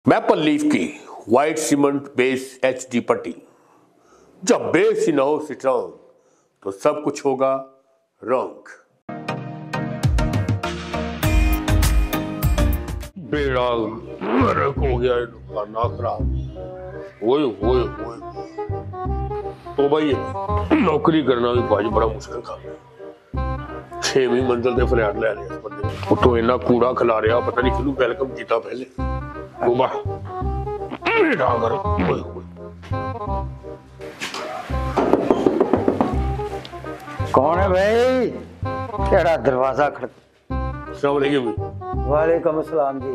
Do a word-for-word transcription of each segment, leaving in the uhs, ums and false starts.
Maple leaf की white cement base H D पट्टी। जब बेस ही न हो स्ट्रॉन्ग तो सब कुछ होगा रॉन्ग। बेड़ा गर्क हो गया ना खराब। ओए ओए ओए तो भाई नौकरी करना भी भाई बड़ा मुश्किल काम है। छेवीं मंजिल ते फ्लैट ले लिया इस बंदे ने। उतो इन्ना कूड़ा खिला रहा, पता नहीं किहनू वेलकम किया पहले। तोबा बेड़ा गर्क ओए ओए। कौन है भाई? तेरा दरवाजा खड़। अस्सलाम वालेकुम। वालेकुम सलाम जी।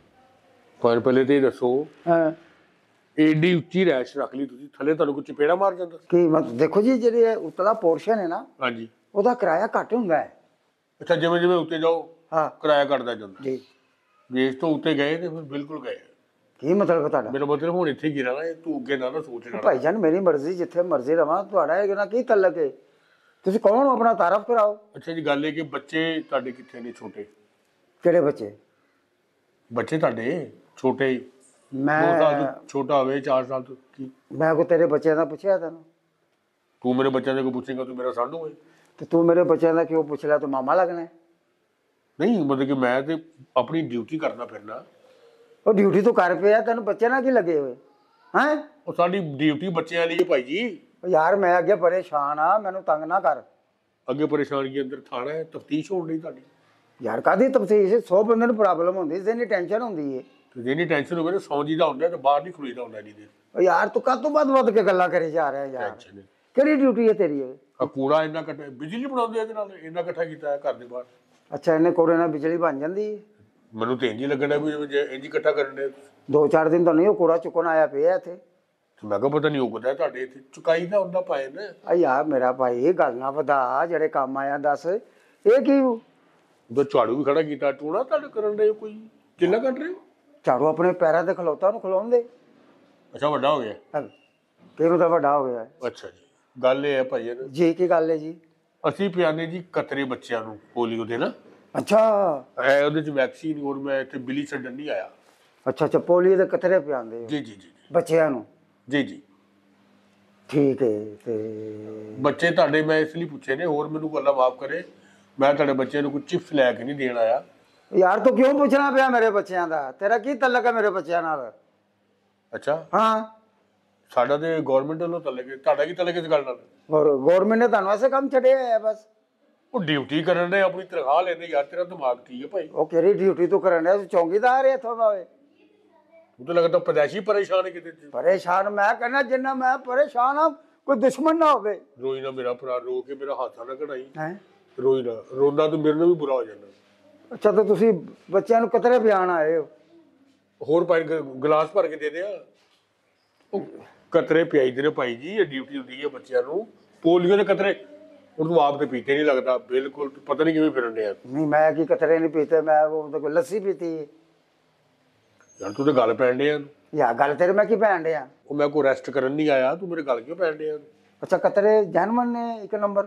पर पहले तो ये दसो, हाँ। एडी उच्ची रैश रख ली तुसी, थले ਤੁਹਾਨੂੰ ਕੋਈ ਚਪੇੜਾ ਮਾਰ ਜਾਂਦਾ? ਕੀ ਮਤ ਦੇਖੋ ਜੀ, ਜਿਹੜੇ ਉਤਲਾ ਪੋਰਸ਼ਨ ਹੈ ਨਾ, ਹਾਂਜੀ, ਉਹਦਾ ਕਿਰਾਇਆ ਘੱਟ ਹੁੰਦਾ ਹੈ। ਅੱਛਾ, ਜਿਵੇਂ ਜਿਵੇਂ ਉੱਤੇ ਜਾਓ ਹਾਂ, ਕਿਰਾਇਆ ਘਟਦਾ ਜਾਂਦਾ ਜੀ। ਬੇਸ ਤੋਂ ਉੱਤੇ ਗਏ ਤੇ ਫਿਰ ਬਿਲਕੁਲ ਗਏ। ਕੀ ਮਤਲਬ ਤੁਹਾਡਾ? ਮੇਰਾ ਮਤਲਬ ਹੁਣ ਇੱਥੇ ਗਿਰਾ ਨਾ, ਤੂੰ ਅੱਗੇ ਨਾ ਨਾ ਸੋਚ ਲੈਣਾ। ਭਾਈ ਜਾਨ, ਮੇਰੀ ਮਰਜ਼ੀ, ਜਿੱਥੇ ਮਰਜ਼ੀ ਰਵਾਂ। ਤੁਹਾਡਾ ਇਹ ਨਾ ਕੀ ਤਲਕ ਹੈ? ਤੁਸੀਂ ਕੌਣ ਹੋ? ਆਪਣਾ ਤਾਰਫ ਕਰਾਓ। ਅੱਛਾ ਜੀ, ਗੱਲ ਇਹ ਕਿ ਬੱਚੇ ਤੁਹਾਡੇ ਕਿੱਥੇ ਨੇ? ਛੋਟੇ ਕਿਹੜੇ ਬੱਚੇ? ਬੱਚੇ ਤੁਹਾਡੇ ਛੋਟੇ ਹੀ? ਮੈਂ ਦੋ ਸਾਲ ਤੋਂ ਛੋਟਾ ਹੋਵੇ, ਚਾਰ ਸਾਲ ਤੋਂ? ਕੀ ਮੈਂ ਕੋ ਤੇਰੇ ਬੱਚਿਆਂ ਦਾ ਪੁੱਛਿਆ ਤੈਨੂੰ? ਤੂੰ ਮੇਰੇ ਬੱਚਿਆਂ ਦੇ ਕੋਈ ਪੁੱਛੇਗਾ ਤੂੰ ਮੇਰਾ ਸਾਡੂ ਹੈ? ਤੇ ਤੂੰ ਮੇਰੇ ਬੱਚਿਆਂ ਦਾ ਕਿਉਂ ਪੁੱਛ ਲਿਆ? ਤੂੰ ਮਾਮਾ ਲੱਗਣਾ ਹੈ? ਨਹੀਂ, ਮਤਲਬ ਕਿ ਮੈਂ ਤੇ ਆਪਣੀ ਡਿਊਟੀ ਕਰਨਾ ਫਿਰਨਾ। ਉਹ ਡਿਊਟੀ ਤੋਂ ਕਰ ਪਿਆ, ਤੈਨੂੰ ਬੱਚੇ ਨਾਲ ਕੀ ਲੱਗੇ ਹੋਏ ਹੈਂ? ਉਹ ਸਾਡੀ ਡਿਊਟੀ ਬੱਚਿਆਂ ਲਈ ਹੈ ਭਾਈ ਜੀ। ਉਹ ਯਾਰ, ਮੈਂ ਅੱਗੇ ਪਰੇਸ਼ਾਨ ਆ, ਮੈਨੂੰ ਤੰਗ ਨਾ ਕਰ। ਅੱਗੇ ਪਰੇਸ਼ਾਨਗੀ ਅੰਦਰ ਥਾਣਾ ਹੈ, ਤਫਤੀਸ਼ ਹੋਣ ਲਈ ਤੁਹਾਡੀ। ਯਾਰ ਕਾਹਦੀ ਤਫਤੀਸ਼? ਸੌ ਬੰਦੇ ਨੂੰ ਪ੍ਰੋਬਲਮ ਹੁੰਦੀ, ਜਿਹਨੀ ਟੈਨਸ਼ਨ ਹੁੰਦੀ ਏ। ਤੇ ਜਿਹਨੀ ਟੈਨਸ਼ਨ ਹੋਵੇ ਨਾ, ਸੌਂ ਜੀ ਦਾ ਹੁੰਦਾ ਤੇ ਬਾਹਰ ਨਹੀਂ ਖਲੋਈਦਾ ਹੁੰਦਾ ਨਹੀਂ ਦੇ। ਉਹ ਯਾਰ, ਤੂੰ ਕਦ ਤੋਂ ਵੱਧ ਵੱਧ ਕੇ ਗੱਲਾਂ ਕਰੀ ਜਾ ਰਿਹਾ ਯਾਰ। ਟੈਨਸ਼ਨ ਨਹੀਂ। ਕਿਹੜੀ ਡਿਊਟੀ ਹੈ ਤੇਰੀ ਇਹ? ਆ ਕੂੜਾ ਇੰਨਾ ਇਕੱਠਾ, ਬਿਜਲੀ ਬਣਾਉਂਦੇ ਇਹਦੇ ਨਾਲ ਇੰਨਾ ਇਕੱਠਾ ਕੀਤਾ ਹੈ ਘਰ ਦੇ ਬਾਹਰ। ਅੱਛਾ, ਇਹਨੇ ਕੋੜੇ ਨਾਲ ਬਿਜਲੀ ਬਣ ਜਾਂਦੀ ਹੈ? ਮੈਨੂੰ ਤੇ ਇੰਜ ਹੀ ਲੱਗਣਾ ਵੀ ਜਿਵੇਂ ਜੇ ਇੰਜ ਇਕੱਠਾ ਕਰਨ ਦੇ। ਦੋ ਚਾਰ ਦਿਨ ਤਾਂ ਨਹੀਂ ਉਹ ਕੂੜਾ ਚੁੱਕਣ ਆਇਆ ਪਿਆ ਇੱਥੇ। ਮੈਂ ਕਿਹਾ ਪਤਾ ਨਹੀਂ ਉਗਦਾ ਤੁਹਾਡੇ ਇੱਥੇ ਚੁਕਾਈ ਦਾ ਹੁੰਦਾ ਪਾਏ ਨਾ। ਆ ਯਾਰ ਮੇਰਾ ਭਾਈ, ਗੱਲ ਨਾ ਵਧਾ, ਜਿਹੜੇ ਕੰਮ ਆਇਆ ਦੱਸ। ਇਹ ਕੀ? ਉਦੋਂ ਝਾੜੂ ਵੀ ਖੜਾ ਕੀਤਾ, ਟੂਣਾ ਤੁਹਾਡੇ ਕਰਨ ਦੇ ਕੋਈ ਕਿੱਲਾ ਕੱਢ ਰਹੇ ਹੋ? ਝਾੜੂ ਆਪਣੇ ਪੈਰਾਂ ਤੇ ਖਲੋਤਾ, ਉਹਨੂੰ ਖਲੋਣ ਦੇ। ਅੱਛਾ, ਵੱਡਾ ਹੋ ਗਿਆ? ਕਿਹਨੂੰ ਤਾਂ ਵੱਡਾ ਹੋ ਗਿਆ? ਅੱਛਾ ਜੀ, ਗੱਲ ਇਹ ਹੈ ਭਾਈ ਜੀ, ਕੀ ਗੱਲ ਹੈ ਜੀ? ਅਸੀਂ ਪਿਆਨੇ ਜੀ ਕਤਰੇ ਬੱਚਿਆਂ ਨੂੰ ਪੋਲੀਓ ਦੇ ਨਾ। ਅੱਛਾ, ਇਹ ਉਹਦੇ ਚ ਵੈਕਸੀਨ, ਹੋਰ ਮੈਂ ਇੱਥੇ ਬਿੱਲੀ ਛੱਡਣ ਨਹੀਂ ਆਇਆ। ਅੱਛਾ ਅੱਛਾ, ਪੋਲੀਓ ਦੇ ਕਤਰੇ ਪਿਆਉਂਦੇ ਹੋ ਜੀ ਜੀ ਜੀ ਬੱਚਿਆਂ ਨੂੰ? ਜੀ ਜੀ, ਠੀਕ ਹੈ। ਤੇ ਬੱਚੇ ਤੁਹਾਡੇ ਮੈਂ ਇਸ ਲਈ ਪੁੱਛੇ ਨੇ, ਹੋਰ ਮੈਨੂੰ ਗੱਲਾਂ ਮਾਫ ਕਰੇ, ਮੈਂ ਤੁਹਾਡੇ ਬੱਚਿਆਂ ਨੂੰ ਕੋਈ ਚਿਪਸ ਲੈ ਕੇ ਨਹੀਂ ਦੇਣ ਆਇਆ। ਯਾਰ, ਤੂੰ ਕਿਉਂ ਪੁੱਛਣਾ ਪਿਆ ਮੇਰੇ ਬੱਚਿਆਂ ਦਾ? ਤੇਰਾ ਕੀ ਤਲਕ ਹੈ ਮੇਰੇ ਬੱਚਿਆਂ ਨਾਲ? ਅੱਛਾ, ਹਾਂ, ਸਾਡਾ ਤੇ ਗਵਰਨਮੈਂਟ ਵੱਲੋਂ ਤਲਕ ਹੈ, ਤੁਹਾਡਾ ਕੀ ਤਲਕ ਇਸ ਗੱਲ ਨਾਲ? ਗੌਰਮੈਂਟ ਨੇ ਤੁਹਾਨੂੰ ਐਸੇ ਕੰਮ ਛੱਡਿਆ ਹੈ ਬਸ? ਉਹ ਡਿਊਟੀ ਕਰਨ ਦੇ, ਆਪਣੀ ਤਨਖਾਹ ਲੈਂਦੇ। ਯਾਰ ਤੇਰਾ ਦਿਮਾਗ ਠੀਕ ਹੈ ਭਾਈ? ਉਹ ਕਿਹੜੀ ਡਿਊਟੀ ਤੂੰ ਕਰਨ ਡਿਆ? ਤੂੰ ਚੌਂਕੀਦਾਰ ਹੈ ਇੱਥੋਂ ਦਾ ਓਏ? ਉਹ ਤਾਂ ਲੱਗਦਾ ਪੈਦਾਇਸ਼ੀ ਪਰੇਸ਼ਾਨ ਹੈ ਕਿਤੇ। ਪਰੇਸ਼ਾਨ ਮੈਂ ਕਹਿੰਦਾ, ਜਿੰਨਾ ਮੈਂ ਪਰੇਸ਼ਾਨ ਆ, ਕੋਈ ਦੁਸ਼ਮਣ ਨਾ ਹੋਵੇ। ਰੋਈ ਨਾ ਮੇਰਾ ਭਰਾ, ਰੋ ਕੇ ਮੇਰਾ ਹੱਥਾਂ ਨਾ ਕਢਾਈ। ਹੈ ਰੋਈ ਨਾ, ਰੋਂਦਾ ਤਾਂ ਮੇਰੇ ਨਾਲ ਵੀ ਬੁਰਾ ਹੋ ਜਾਂਦਾ। ਅੱਛਾ, ਤਾਂ ਤੁਸੀਂ ਬੱਚਿਆਂ ਨੂੰ ਕਤਰੇ ਪਿਆਣ ਆਏ ਹੋ? ਹੋਰ ਭਾਈ ਗਲਾਸ ਭਰ ਕੇ ਦੇ ਦਿਆ। ਉਹ ਕਤਰੇ ਪਿਆਈਦੇ ਨੇ ਭਾਈ ਜੀ, ਇਹ ਡਿਊਟੀ ਹੁੰਦੀ ਹੈ ਬੱਚਿਆਂ ਨੂੰ। ਪੋਲੀਓ ਦੇ ਕਤਰੇ ਉਹਨੂੰ ਆਪ ਤੇ ਪੀਤੇ ਨਹੀਂ ਲੱਗਦਾ ਬਿਲਕੁਲ, ਪਤਾ ਨਹੀਂ ਕਿਵੇਂ ਫਿਰਨ ਡਿਆ। ਨਹੀਂ, ਮੈਂ ਕੀ ਕਤਰੇ ਨਹੀਂ ਪੀਤੇ, ਮੈਂ ਉਹ ਕੋਈ ਲੱਸੀ ਪੀਤੀ ਹੈ। ਯਾਰ ਤੂੰ ਤੇ ਗੱਲ ਪੈਣ ਡਿਆ। ਯਾਰ ਗੱਲ ਤੇਰੇ ਮੈਂ ਕੀ ਪੈਣ ਡਿਆ? ਉਹ ਮੈਂ ਕੋਈ ਰੈਸਟ ਕਰਨ ਨਹੀਂ ਆਇਆ, ਤੂੰ ਮੇਰੇ ਗੱਲ ਕਿਉਂ ਪੈਣ ਡਿਆ? ਅੱਛਾ, ਕਤਰੇ ਜਨਮਨ ਨੇ ਇੱਕ ਨੰਬਰ?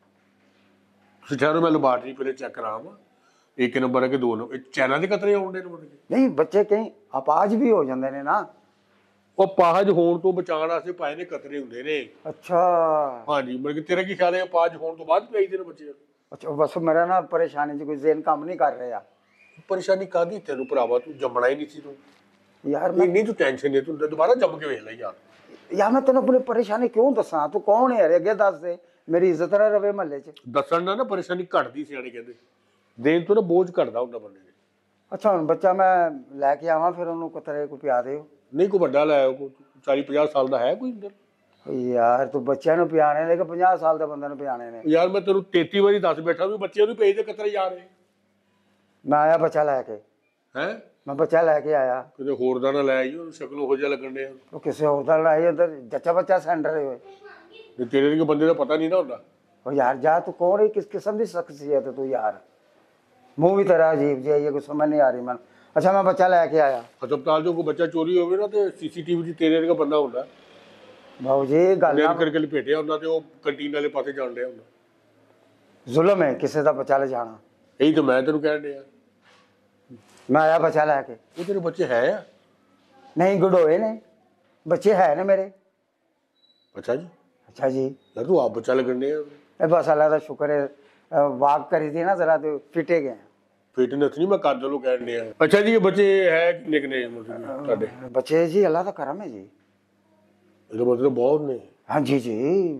ਤੁਸੀਂ ਠਹਿਰੋ, ਮੈਂ ਲੈਬਾਰਟਰੀ ਪਹਿਲੇ ਚੈੱਕ ਕਰਾਵਾਂ। ਇੱਕ ਨੰਬਰ ਹੈ ਕਿ ਦੋ ਨੰਬਰ? ਚਾਈਨਾ ਦੇ ਕਤਰੇ ਆਉਂਦੇ ਨੇ? ਨਹੀਂ, ਬੱਚੇ ਕਈ ਅਪਾਜ ਵੀ ਹੋ ਜਾਂਦੇ ਨੇ ਨਾ। ਉਹ ਪਾਹਜ ਹੋਣ ਤੋਂ ਬਚਾਉਣ ਵਾਸਤੇ ਪਾਏ ਨੇ ਕਤਰੇ ਹੁੰਦੇ ਨੇ। ਅੱਛਾ ਹਾਂਜੀ, ਮਤਲਬ ਕਿ ਤੇਰਾ ਕੀ ਖਿਆਲ ਹੈ ਪਾਜ ਹੋਣ ਤੋਂ ਬਾਅਦ ਪਿਆਈਦੇ ਨੇ ਬੱਚੇ? ਅੱਛਾ, ਬਸ ਮੇਰਾ ਨਾ ਪਰੇਸ਼ਾਨੀ 'ਚ ਕੋਈ ਜ਼ੇਨ ਕੰਮ ਨਹੀਂ ਕਰ ਰਿਹਾ। ਪਰੇਸ਼ਾਨੀ ਕਾਹਦੀ ਤੈਨੂੰ ਭਰਾਵਾ? ਤੂੰ ਜੰਮਣਾ ਹੀ ਨਹੀਂ ਸੀ ਤੂੰ। ਯਾਰ ਮੈਂ ਇੰਨੀ ਤੂੰ ਟੈਨਸ਼ਨ ਨਹੀਂ, ਤੂੰ ਦੁਬਾਰਾ ਜੰਮ ਕੇ ਵੇਖ ਲੈ ਯਾਰ। ਯਾਰ ਮੈਂ ਤੈਨੂੰ ਆਪਣੀ ਪਰੇਸ਼ਾਨੀ ਕਿਉਂ ਦੱਸਾਂ? ਤੂੰ ਕੌਣ ਹੈ ਯਾਰ? ਅੱਗੇ ਦੱਸ ਦੇ, ਮੇਰੀ ਇੱਜ਼ਤ ਨਾ ਰਵੇ ਮਹੱਲੇ 'ਚ। ਦੱਸਣ ਨਾਲ ਨਾ ਪਰੇਸ਼ਾਨੀ ਘਟਦੀ, ਸਿਆਣੇ ਕਹਿੰਦੇ। ਦੇਣ ਤੋਂ ਨਾ ਬੋਝ ਘਟਦਾ ਹੁੰਦਾ ਬੰਦੇ ਦੇ। ਅੱਛਾ, ਹੁਣ ਬੱਚਾ ਮੈਂ ਲੈ ਕੇ ਆਵਾਂ, ਫਿਰ ਉਹਨੂੰ ਕਤਰੇ ਕੋ ਪਿਆ ਦਿਓ? ਨਹੀਂ, ਕੋਈ ਵੱਡਾ ਲੈ ਆਓ, ਕੋਈ ਚਾਲੀ ਪੰਜਾਹ ਸਾਲ ਦਾ ਹੈ ਕੋਈ ਅੰਦਰ। ਯਾਰ ਤੂੰ ਬੱਚਿਆਂ ਨੂੰ ਪਿਆਣੇ ਨੇ ਕਿ ਪੰਜਾਹ ਸਾਲ ਦੇ ਬੰਦੇ ਨੂੰ ਪਿਆਣੇ ਨੇ? ਯਾਰ ਮੈਂ ਤੈਨੂੰ ਤੇਤੀ ਵਾਰੀ ਦੱਸ ਬੈਠਾ ਵੀ ਬੱਚਿਆਂ ਨੂੰ ਭੇਜ ਦੇ ਕਤਰੇ ਜਾ ਰਹੇ। ਮੈਂ ਆਇਆ ਬੱਚਾ ਲੈ ਕੇ। ਹੈ? ਮੈਂ ਬੱਚਾ ਲੈ ਕੇ ਆਇਆ। ਕਿਤੇ ਹੋਰ ਦਾ ਨਾ ਲੈ ਆਈ, ਉਹਨੂੰ ਸ਼ਕਲ ਉਹੋ ਜਿਹਾ ਲੱਗਣ ਡਿਆ। ਉਹ ਕਿਸੇ ਹੋਰ ਦਾ ਲਾਈ, ਉਧਰ ਜੱਚਾ ਬੱਚਾ ਸੈਂਟਰ ਹੋਏ। ਤੇ ਤੇਰੇ ਵਰਗੇ ਬੰਦੇ ਦਾ ਪਤਾ ਨਹੀਂ ਨਾ ਹੁੰਦਾ। ਉਹ ਯਾਰ ਜਾ, ਤੂੰ ਕੌਣ ਹੈ? ਕਿਸ ਕਿਸਮ ਦੀ ਸ਼ਖਸੀਅਤ ਹੈ ਤੂੰ ਯਾਰ? ਮੂੰਹ ਵੀ ਤੇਰਾ ਅਜੀਬ ਜਿਹਾ ਹੀ ਹੈ, ਕੁਛ ਸਮਝ ਨਹੀਂ ਆ ਰਹੀ ਮੈਨੂੰ। ਅੱਛਾ, ਮੈਂ ਬੱਚਾ ਲੈ ਕੇ ਆਇਆ। ਹਸਪਤਾਲ ਚੋਂ ਕੋਈ ਬੱਚਾ ਚੋਰੀ ਹੋਵੇ ਨਾ ਤੇ ਸੀਸੀਟੀਵੀ 'ਚ ਤੇਰੇ ਵਰਗਾ ਬੰਦਾ ਹੁੰਦਾ। ਬਾਬੂ ਜੀ, ਗੱਲ ਨਾ ਕਰਕੇ ਲਪੇਟਿਆ ਹੁੰਦਾ ਤੇ ਉਹ ਕੰਟੀਨ ਵਾਲੇ ਪਾਸੇ ਜਾਣ ਡਿਆ ਹੁੰਦਾ। ਜ਼ੁਲਮ ਹੈ ਕਿਸੇ ਦਾ ਬੱਚਾ ਲੈ ਜਾਣਾ। ਇਹੀ ਤਾਂ ਮੈਂ ਤੈਨੂੰ ਕਹਿਣ ਡਿਆ। ਮੈਂ ਆਇਆ ਬੱਚਾ ਲੈ ਕੇ। ਉਹ ਤੇਰੇ ਬੱਚੇ ਹੈ ਆ? नहीं गुडोए ने बच्चे है ने मेरे। अच्छा जी, अच्छा जी, यार तू आप बच्चा लगने हैं, ए बस अल्लाह का शुक्र है, वाक करी थी ना जरा तो फिटे गए। फिटनेस नहीं मैं कर चलो कहने हैं। अच्छा जी, ये बच्चे है कितने कितने मतलब ਤੁਹਾਡੇ? बच्चे जी अल्लाह का करम है जी। ਇਹਦਾ मतलब बहुत ने। हाँ जी जी,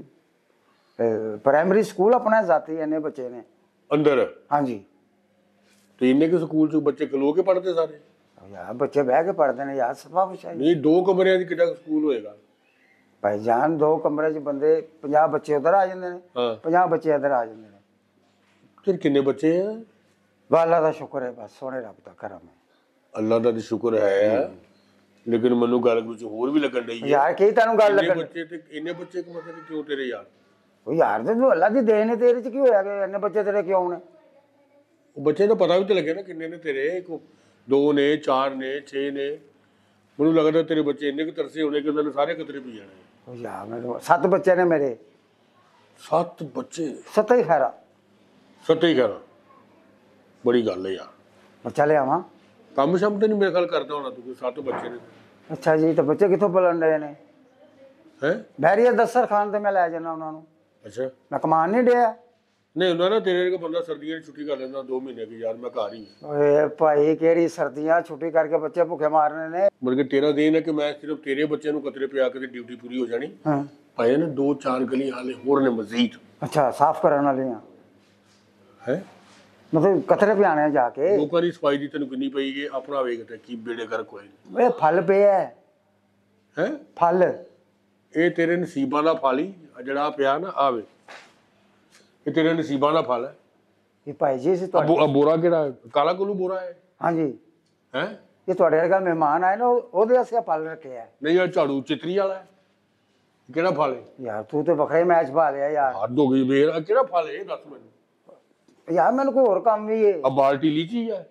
प्राइमरी स्कूल अपना जाती है ने बच्चे ने। अंदर हाँ जी, तो इन्ने के स्कूल ਚ ਬੱਚੇ ਖਲੋ ਕੇ ਪੜ੍ਹਦੇ ਸਾਰੇ? यार बच्चे बह के पढ़ते हैं यार, सफा कुछ है ਨਹੀਂ ਦੋ ਕਮਰਿਆਂ ਦੀ ਕਿੱਡਾ ਸਕੂਲ ਹੋਏਗਾ? भाईजान। दो कमरे च बंदे पंजाह बच्चे उधर आ जाते हैं, ਹਾਂ पंजाह बच्चे इधर आ जाते हैं। ਫਿਰ ਕਿੰਨੇ ਬੱਚੇ ਆ? बस अल्लाह का शुक्र है, बस सोने रब का करम है। ਅੱਲਾ ਦਾ ਤਾਂ ਸ਼ੁਕਰ ਹੈ, ਲੇਕਿਨ ਮੈਨੂੰ ਗੱਲ ਕੁਝ ਹੋਰ ਵੀ ਲੱਗਣ ਡਈ ਹੈ। यार की तेन गल ਇੰਨੇ लगन ਬੱਚੇ ਤੇ ਇੰਨੇ ਬੱਚੇ ਕਿ ਮਤਲਬ ਕਿਉਂ ਤੇਰੇ ਯਾਰ? ओ यार ते तू अल्लाह दी देन है, तेरे च की होया कि इन्ने बच्चे तेरे क्यों ने? ਉਹ ਬੱਚੇ ਦਾ ਪਤਾ ਵੀ ਤੇ ਲੱਗੇ ਨਾ ਕਿੰਨੇ ਨੇ ਤੇਰੇ, ਕੋ ਦੋ ਨੇ, ਚਾਰ ਨੇ, ਛੇ ਨੇ। ਮੈਨੂੰ ਲੱਗਦਾ ਤੇਰੇ ਬੱਚੇ ਇੰਨੇ ਕੁ ਤਰਸੇ ਹੋਣੇ ਕਿ ਉਹਨਾਂ ਨੇ ਸਾਰੇ ਕਤਰੇ ਪੀ ਜਾਣੇ। ओ यार मेरे सत बच्चे ने मेरे, ਸੱਤ ਬੱਚੇ? सत ही खैरा। ਸੱਤੇ ਹੀ ਕਰਾਂ, ਬੜੀ ਗੱਲ ਹੈ ਯਾਰ। बच्चा ले आवा। ਕੰਮ ਸ਼ਮ ਤੇ ਨਹੀਂ ਮੇਰੇ ਖਿਆਲ ਕਰਦਾ ਹੋਣਾ ਤੂੰ, ਸੱਤ ਬੱਚੇ ਨੇ अच्छा जी, तो बच्चे कितों पलन रहे ने? ਹੈ? बहरीया दस्तर खान ते मैं लै जाना उन्होंने, ਅੱਛਾ मैं कमान नहीं डिया। ਨਹੀਂ ਹੁੰਦਾ ਨਾ ਤੇਰੇ ਵਰਗਾ ਬੰਦਾ ਸਰਦੀਆਂ ਦੀ ਛੁੱਟੀ ਕਰ ਲੈਂਦਾ ਦੋ ਮਹੀਨੇ की यार मैं घर ही ओए भाई केड़ी सर्दियां छुट्टी करके बच्चे भूखे मारने ने। मुड़ के तेरा दिन है कि मैं सिर्फ तेरे बच्चे ਨੂੰ कतरे पे आके ਤੇ ਡਿਊਟੀ ਪੂਰੀ ਹੋ ਜਾਣੀ। हाँ ਭਾਈ ਨੇ ਦੋ ਚਾਰ ਗਲੀ ਹਾਲੇ ਹੋਰ ਨੇ ਮਜ਼ੀਦ अच्छा, साफ करने वाली हैं ਹੈ। मतलब कतरे पे आने जाके। ਲੋਕਾਂ ਦੀ ਸਫਾਈ ਦੀ ਤੈਨੂੰ ਕਿੰਨੀ ਪਈਗੀ, ਆਪਣਾ ਵੇਖ ਤੇ ਕੀ ਬੇੜੇ ਕਰ ਕੋਈ वे फल पे है, ਹੈ। फल। ਇਹ ਤੇਰੇ ਨਸੀਬਾਂ ਦਾ ਫਲ ਹੀ ਆ ਜਿਹੜਾ ਪਿਆ ਨਾ, ਆਵੇ ਇਹ ਤੇਰੇ ਨਸੀਬਾਂ ਦਾ ਫਲ ਹੈ। ये भाई जी से तो ਅਬੋ ਬੋਰਾ ਕਿਹੜਾ ਕਾਲਾ ਕੋਲੂ ਬੋਰਾ ਹੈ हाँ जी, ਹੈ? ये थोड़े वर्गा मेहमान आए ना, ओदे वास्ते फल रखे है। ਨਹੀਂ ਇਹ ਝਾੜੂ ਚਿਤਰੀ ਵਾਲਾ ਹੈ, ਕਿਹੜਾ ਫਲ ਹੈ? यार तू तो बखरे मैच पा लिया यार। ਹੱਦ ਹੋ ਗਈ ਵੇਰ, ਕਿਹੜਾ ਫਲ ਹੈ ਇਹ ਦੱਸ ਮੈਨੂੰ। यार मैंने कोई और काम भी है ਆ ਬਾਲਟੀ ਲੀਚੀ ਹੈ?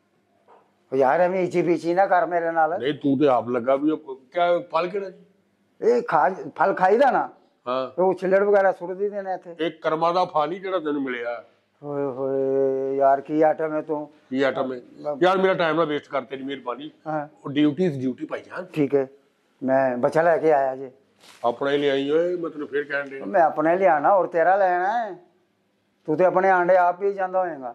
यार, हमें इची पीची ना कर मेरे नाल। ਨਹੀਂ ਤੂੰ ਤੇ ਆਪ ਲੱਗਾ ਵੀ ਉਹ ਕਿਆ ਫਲ ਕਿਹੜਾ ਜੀ? ये खा फल खाईदा ना, ਹਾਂ तो वो छिलड़ वगैरह सुट दी देने थे। ਇਹ ਕਰਮਾਂ ਦਾ ਫਲ ਹੀ ਜਿਹੜਾ ਤੈਨੂੰ ਮਿਲਿਆ। होए होए यार की आटम है तू। ਕੀ ਆਟਮ ਹੈ ਯਾਰ, ਮੇਰਾ ਟਾਈਮ ਨਾ ਵੇਸਟ ਕਰ, ਤੇਰੀ ਮਿਹਰਬਾਨੀ। हाँ ਉਹ ਡਿਊਟੀ ਇਜ਼ ਡਿਊਟੀ ਭਾਈ ਜਾਨ। ठीक है, मैं बच्चा लेके आया जी। ਆਪਣਾ ਹੀ ਲਿਆਈ ਓਏ, ਮੈਂ ਤੈਨੂੰ ਫੇਰ ਕਹਿਣ ਦੇ मैं अपने ले आना और तेरा लेना है। तू तो अपने आंडे आप ही जाता होएगा।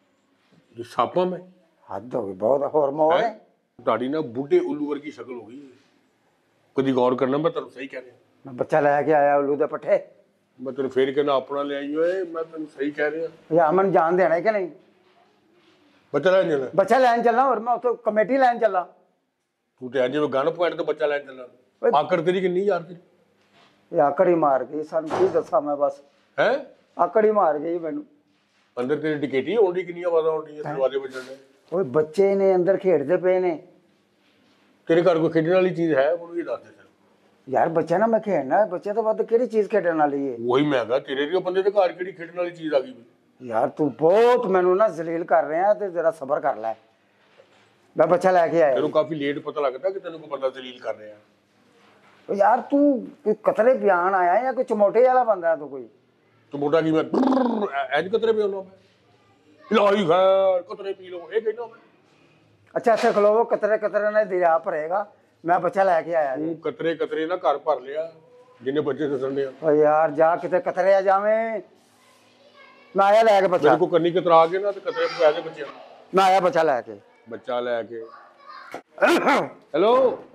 ਸਾਪਾਂ ਮੈਂ हद हो गई बहुत, और मोह है। ਤੁਹਾਡੀ ਨਾ ਬੁੱਢੇ ਉੱਲੂ ਵਰਗੀ ਸ਼ਕਲ ਹੋ ਗਈ, ਕਦੀ ਗੌਰ ਕਰਨਾ, ਮੈਂ ਤੈਨੂੰ ਸਹੀ ਕਹਿ ਰਿਹਾ। मैं बच्चा लेके आया उल्लू दे पट्ठे। ਮੈਂ ਤੈਨੂੰ ਫੇਰ ਕਹਿੰਦਾ ਆਪਣਾ ਲਿਆਈ ਓਏ, ਮੈਂ ਤੈਨੂੰ ਸਹੀ ਕਹਿ ਰਿਹਾ। या अमन जान देना है कि नहीं? ਬੱਚਾ ਲੈਣ ਜਾਣਾ बच्चा लैन चलना, और मैं उतो कमेटी लैन चला। ਤੂੰ ਤੇ ਅੱਜ ਗਨ ਪੁਆਇੰਟ ਤੋਂ ਬੱਚਾ ਲੈਣ ਚੱਲਾ। ਆਕੜ ਤੇਰੀ ਕਿੰਨੀ ਯਾਰ ਤੇਰੀ ये आकड़ ही मार गई सन, की दसा मैं बस। ਹੈ? आकड़ ही मार गई मैनू। ਅੰਦਰ ਤੇਰੀ ਡਿਕੇਟੀ ਹੋਣੀ, ਕਿੰਨੀ ਆਵਾਜ਼ਾਂ ਆਉਂਦੀਆਂ ਦਰਵਾਜ਼ੇ ਵੱਜਣ ਦੇ। ओए बच्चे ने अंदर खेडते पे ने। ਤੇਰੇ ਘਰ ਕੋਈ ਖੇਡਣ ਵਾਲੀ ਚੀਜ਼ ਹੈ ਮੈਨੂੰ ਇਹ ਦੱਸ ਦੇ। यार बच्चा ना मैं खेलना है, बच्चे तो बाद केड़ी चीज खेडने वाली है? ਉਹੀ ਮੈਂ ਕਹਾ ਤੇਰੇ ਵੀ ਬੰਦੇ ਦੇ ਘਰ ਕਿਹੜੀ ਖੇਡਣ ਵਾਲੀ ਚੀਜ਼ ਆ ਗਈ। यार तू बहुत मैनू ना जलील कर रहे हैं, ते जरा सबर कर ले। मैं बच्चा लेके आया। ਤੈਨੂੰ ਕਾਫੀ ਲੇਟ ਪਤਾ ਲੱਗਦਾ ਕਿ ਤੈਨੂੰ ਕੋਈ ਬੰਦਾ ਜ਼ਲੀਲ ਕਰ ਰਿਹਾ। ओ यार तू कोई कतरे बयान आया या कोई चमोटे वाला बंदा है तू कोई? ਤੂੰ ਮੋਟਾ ਕੀ ਮੈਂ ਐਜ ਕਤਰੇ ਪੀ ਆਉਣਾ ਮੈਂ ਲਾਈ ਖੈਰ ਕਤਰੇ ਪੀ ਲਓ ਇਹ ਕਹਿੰਦਾ ਮੈਂ। अच्छा अच्छा खलोवो, कतरे कतरे ने दरिया भरेगा। मैं बच्चा लेके आया जी। ਤੂੰ ਕਤਰੇ ਕਤਰੇ ਨਾ ਘਰ ਭਰ ਲਿਆ ਜਿੰਨੇ ਬੱਚੇ ਦੱਸਣ ਦੇ ਆ। ओ यार जा किते कतरे आ जावे। मैं आया लेके बच्चा, ਮੇਰੇ ਕੋ ਕੰਨੀ ਕਤਰਾ ਕੇ ਨਾ ਤੇ ਕਤਰੇ ਪਾ ਕੇ ਬੱਚਿਆਂ ਨੂੰ। मैं आया बच्चा लेके। ਬੱਚਾ ਲੈ ਕੇ ਹੈਲੋ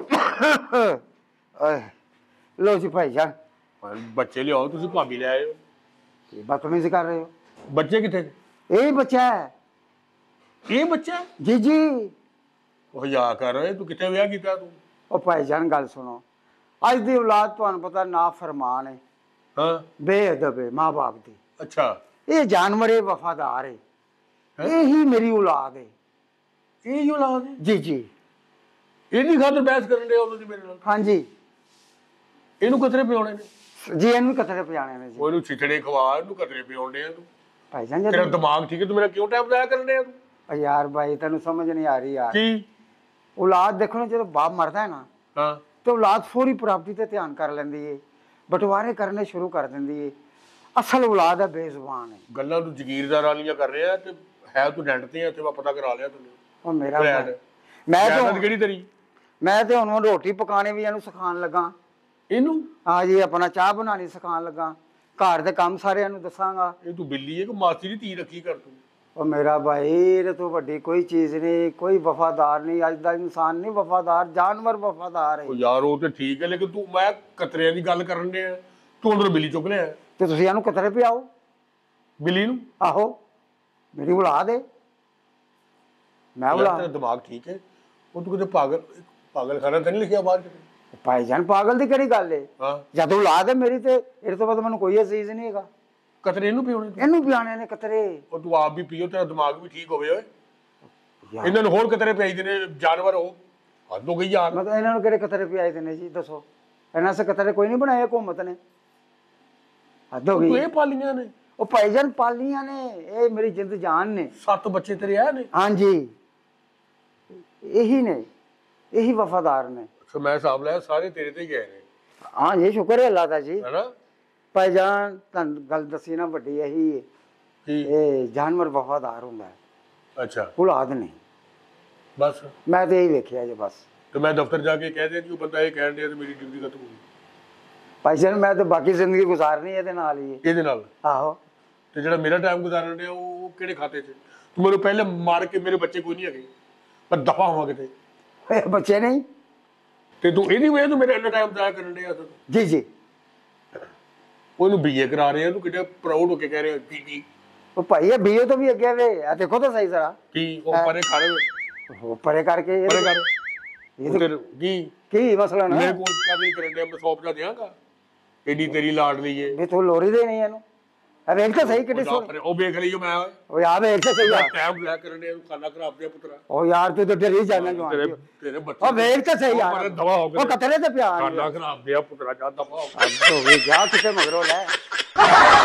ओए लो जी भाईजान, ਬੱਚੇ ਲਿਆਓ ਤੁਸੀਂ, ਭਾਬੀ ਲੈ ਆਇਓ। बदतमीजी कर रहे हो। ਬੱਚੇ ਕਿੱਥੇ? यही बच्चा है ਇਹ ਬੱਚਾ जी जी। ਉਹ ਜਾ ਕਰ ਓਏ, ਤੂੰ ਕਿੱਥੇ ਵਿਆਹ ਕੀਤਾ ਤੂੰ? ओ भाईजान गल सुनो, अज दी औलाद तुहानू पता ना फरमान है, ਹਾਂ बेअदब है माँ बाप दी। ਅੱਛਾ ये जानवर है, वफादार है। यही मेरी औलाद है। ਇਹ ਹੀ ਔਲਾਦ ਹੈ? जी जी ਇਹਦੀ ਖਾਤਰ ਬਹਿਸ ਕਰਨ ਦੇ ਉਹਨਾਂ ਦੀ ਮੇਰੇ ਨਾਲ। हाँ जी ਇਹਨੂੰ ਕਤਰੇ ਪਿਆਉਣੇ ਨੇ? जी, इन कतरे पियाने ने जी। ਉਹਨੂੰ ਛਿਛੜੇ ਖਵਾ, ਇਹਨੂੰ ਕਤਰੇ ਪਿਆਉਣੇ ਆ ਤੂੰ। भाईजान ਤੇਰਾ जब ਦਿਮਾਗ ਠੀਕ ਹੈ? ਤੂੰ ਮੇਰਾ ਕਿਉਂ ਟਾਈਮ ਜ਼ਾਇਆ ਕਰਨ ਦੇ ਆ ਤੂੰ? यार भाई तेन समझ नहीं आ रही यार। ਕੀ? औलाद देखो ना, जो बाप मरता है ना, ਹਾਂ तो औलाद फौरी प्राप्ति ते ध्यान कर लेंदी है, बंटवारे करने शुरू कर देंदी है। असल औलाद है बेजुबान है। ਗੱਲਾਂ ਤੂੰ ਜ਼ਗੀਰਦਾਰ ਵਾਲੀਆਂ ਕਰ ਰਿਹਾ ਤੇ ਹੈ ਤੂੰ ਡੈਂਟ ਤੇ ਆ, ਤੇ ਮੈਂ ਪਤਾ ਕਰਾ ਲਿਆ ਤੈਨੂੰ। और मेरा फ्लैट। मैं ਜਾਇਦਾਦ तो ਕਿਹੜੀ ਤੇਰੀ? ਮੈਂ ਤੇ ਹੁਣ ਰੋਟੀ ਪਕਾਣੇ ਵੀ ਇਹਨੂੰ ਸਿਖਾਉਣ ਲੱਗਾ। ਇਹਨੂੰ? ਹਾਂ ਜੀ, ਆਪਣਾ ਚਾਹ ਬਣਾਉਣੀ ਸਿਖਾਉਣ ਲੱਗਾ, ਘਰ ਦੇ ਕੰਮ ਸਾਰਿਆਂ ਨੂੰ ਦੱਸਾਂਗਾ। ਇਹ ਤੂੰ ਬਿੱਲੀ ਹੈ ਕਿ ਮਾਸੀ ਦੀ ਧੀ ਰੱਖੀ ਕਰ ਤੂੰ? ਉਹ ਮੇਰਾ ਭਾਈ, ਇਹਦੇ ਤੋਂ ਵੱਡੀ ਕੋਈ ਚੀਜ਼ ਨਹੀਂ, ਕੋਈ ਵਫਾਦਾਰ ਨਹੀਂ। ਅੱਜ ਦਾ ਇਨਸਾਨ ਨਹੀਂ ਵਫਾਦਾਰ, ਜਾਨਵਰ ਵਫਾਦਾਰ ਹੈ। ਉਹ ਯਾਰ ਉਹ ਤੇ ਠੀਕ ਹੈ, ਲੇਕਿਨ ਤੂੰ ਮੈਂ ਕਤਰਿਆਂ ਦੀ ਗੱਲ ਕਰਨ ਡਿਆ, ਤੂੰ ਅੰਦਰ ਬਿੱਲੀ ਚੁੱਕ ਲਿਆ ਤੇ ਤੁਸੀਂ ਇਹਨੂੰ ਕਤਰੇ ਪਿਆਓ ਬਿੱਲੀ ਨੂੰ। ਆਹੋ, ਮੇਰੀ ਔਲਾਦ ਹੈ, ਮੈਂ ਯਾਰ ਔਲਾਦ। ਤੇਰਾ ਦਿਮਾਗ ਠੀਕ ਹੈ? ਉਹ ਤੂੰ ਕਿਤੇ ਪਾਗਲ ਪਾਗਲਖਾਨਾ ਤਾਂ ਨਹੀਂ ਲਿਖਿਆ ਬਾਹਰ ਕਿਤੇ? ਭਾਈਜਾਨ ਪਾਗਲ ਦੀ ਕਿਹੜੀ ਗੱਲ ਹੈ? ਹਾਂ, ਜਦ ਔਲਾਦ ਹੈ ਮੇਰੀ ਤੇ ਇਹਦੇ ਤੋਂ ਬਾਅਦ ਮੈਨੂੰ ਕੋਈ ਅਜ਼ੀਜ਼ ਨਹੀਂ ਹੈਗਾ। ਕਤਰੇ ਇਹਨੂੰ ਪਿਉਣੇ ਤੂੰ? ਇਹਨੂੰ ਪਿਆਣੇ ਨੇ ਕਤਰੇ। ਉਹ ਤੂੰ ਆਪ ਵੀ ਪੀਓ, ਤੇਰਾ ਦਿਮਾਗ ਵੀ ਠੀਕ ਹੋਵੇ ਓਏ। ਯਾਰ, ਇਹਨਾਂ ਨੂੰ ਹੋਰ ਕਤਰੇ ਪਿਆਈਦੇ ਨੇ, ਜਾਨਵਰ ਹੋ, ਹੱਦ ਹੋ ਗਈ ਯਾਰ। ਮੈਂ ਤਾਂ ਇਹਨਾਂ ਨੂੰ ਕਿਹੜੇ ਕਤਰੇ ਪਿਆਏ ਦੇ ਨੇ ਜੀ, ਦੱਸੋ? ਇਹਨਾਂ ਸੇ ਕਤਰੇ ਕੋਈ ਨਹੀਂ ਬਣਾਏ ਹਕੂਮਤ ਨੇ, ਹੱਦ ਹੋ ਤੂੰ ਗਈ। ਇਹ ਪਾਲੀਆਂ ਨੇ? ਉਹ ਭਾਈਜਾਨ ਪਾਲੀਆਂ ਨੇ, ਇਹ ਮੇਰੀ ਜਿੰਦ ਜਾਨ ਨੇ। ਸੱਤ ਬੱਚੇ ਤੇਰੇ ਆ ਨੇ? ਹਾਂਜੀ, ਇਹੀ ਨੇ, ਇਹੀ ਵਫਾਦਾਰ ਨੇ। ਅੱਛਾ, ਮੈਂ ਹਿਸਾਬ ਲਾਇਆ ਸਾਰੇ ਤੇਰੇ ਤੇ ਹੀ ਗਏ ਨੇ, ਹਾਂ ਜੀ, ਸ਼ੁਕਰ ਹੈ ਅੱਲਾਹ ਦਾ ਜੀ। ਹੈਨਾ? ਭਾਈਜਾਨ ਤੁਹਾਨੂੰ ਗੱਲ ਦੱਸੀ ਨਾ, ਵੱਡੀ ਇਹੀ ਹੈ, ਕੀ? ਇਹ ਜਾਨਵਰ ਵਫਾਦਾਰ ਹੁੰਦਾ ਹੈ, ਅੱਛਾ, ਔਲਾਦ ਨਹੀਂ। ਬਸ ਮੈਂ ਤੇ ਇਹੀ ਵੇਖਿਆ ਜੀ, ਬਸ। ਤੇ ਮੈਂ ਦਫ਼ਤਰ ਜਾ ਕੇ ਕਹਿ ਦਿਆਂ ਕਿ ਉਹ ਬੰਦਾ ਇਹ ਕਹਿਣ ਡਿਆ ਤੇ ਮੇਰੀ ਡਿਊਟੀ ਖਤਮ ਹੋ ਗਈ ਭਾਈਜਾਨ ਮੈਂ ਤਾਂ ਬਾਕੀ ਜ਼ਿੰਦਗੀ ਗੁਜ਼ਾਰਨੀ ਇਹਦੇ ਨਾਲ ਹੀ ਹੈ। ਇਹਦੇ ਨਾਲ। ਆਹੋ, ਤੇ ਜਿਹੜਾ ਮੇਰਾ ਟਾਈਮ ਗੁਜ਼ਾਰਨ ਡਿਆ ਉਹ ਕਿਹੜੇ ਖਾਤੇ 'ਚ? ਤੂੰ ਮੈਨੂੰ ਪਹਿਲੇ ਮਾਰ ਕੇ, ਮੇਰੇ ਬੱਚੇ ਕੋਈ ਨਹੀਂ ਹੈਗੇ, ਪਰ ਦਫਾ ਹੋਵਾਂ ਕਿਤੇ। ਇਹ ਬੱਚੇ ਨਹੀਂ ਤੇ ਤੂੰ ਇਹਦੀ ਵਜ੍ਹਾ ਤੋਂ ਮੇਰੇ ਇੰਨਾ ਟਾਈਮ ਜ਼ਾਇਆ ਕਰਨ ਡਿਆ ਤੂੰ। ਜੀ ਜੀ। ਉਹਨੂੰ ਬੀਏ ਕਰਾ ਰਹੇ ਆ, ਤੂੰ ਕਿਤੇ ਪ੍ਰਾਊਡ ਹੋ ਕੇ ਕਹਿ ਰਿਹਾ ਕੀ ਕੀ? ਉਹ ਭਾਈ ਇਹ ਬੀਏ ਤੋਂ ਵੀ ਅੱਗੇ ਵੇ, ਆ ਦੇਖੋ ਤਾਂ ਸਹੀ ਜ਼ਰਾ। ਕੀ ਉਹ ਪਰੇ ਖੜੇ ਉਹ ਪਰੇ ਕਰਕੇ ਇਹ- ਪਰੇ ਕਰ ਇਹ ਉਹ ਤੇਰੇ ਕੀ ਕੀ ਮਸਲਾ ਨਾ ਮੇਰੇ ਕੋਲ ਕਾਹਦੀ ਕਰਨ ਡਿਆ? ਮੈਂ ਸੌਂਪ ਜਾ ਦਿਆਂਗਾ, ਏਡੀ ਤੇਰੀ ਲਾਡ ਲਈ ਏ। ਵੀ ਤੂੰ ਲੋਰੀ ਦੇ ਨਹੀਂ ਇਹਨੂੰ। ਆ ਵੇਖ ਤਾਂ ਸਹੀ ਕਿੱਡੀ ਉਹ ਜਾ ਸੋਹਣੀ। ਪਰੇ, ਉਹ ਵੇਖ ਲਈਓ ਮੈਂ ਉਹ ਯਾਰ ਵੇਖ ਤਾਂ ਸਹੀ ਯਾਰ। ਟਾਈਮ ਜ਼ਾਇਆ ਕਰਨ ਡਿਆ, ਖਾਣਾ ਖਰਾਬ ਦਿਆ ਪੁੱਤਰਾ। ਉਹ ਯਾਰ ਤੂੰ ਤਾਂ ਡਰੀ ਜਾਣਾ ਤੇਰੇ ਜਵਾਨ। ਤੇਰੇ ਬੱਚੇ ਉਹ ਵੇਖ ਤਾਂ ਸਹੀ ਉਹ ਯਾਰ, ਪਰੇ ਦਵਾ ਹੋ ਉਹ ਗਏ, ਕਤਰੇ ਤੇ ਪਿਆਰ ਖਾਣਾ ਖਰਾਬ ਦਿਆ ਪੁੱਤਰਾ, ਜਾ ਦਫਾ ਹੋ। ਹੋ ਗਈ, ਜਾ ਕਿਤੇ ਮਗਰੋਂ ਲੈ।